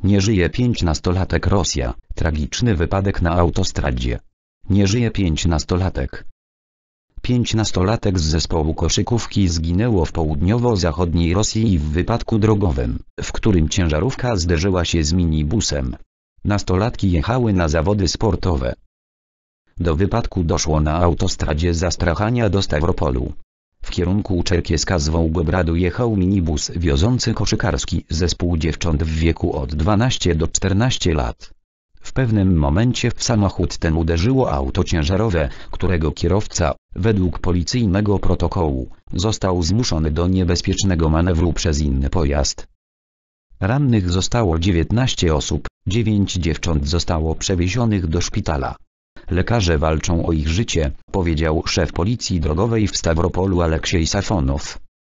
Nie żyje 15-latek Rosja. Tragiczny wypadek na autostradzie. Nie żyje 15-latek. 15-latek z zespołu koszykówki zginęło w południowo-zachodniej Rosji w wypadku drogowym, w którym ciężarówka zderzyła się z minibusem. Nastolatki jechały na zawody sportowe. Do wypadku doszło na autostradzie z Astrachania do Stawropolu. W kierunku Czerkieska z Wołgogradu jechał minibus wiozący koszykarski zespół dziewcząt w wieku od 12 do 14 lat. W pewnym momencie w samochód ten uderzyło auto ciężarowe, którego kierowca, według policyjnego protokołu, został zmuszony do niebezpiecznego manewru przez inny pojazd. Rannych zostało 19 osób, 9 dziewcząt zostało przewiezionych do szpitala. Lekarze walczą o ich życie, powiedział szef policji drogowej w Stawropolu Aleksiej Safonow.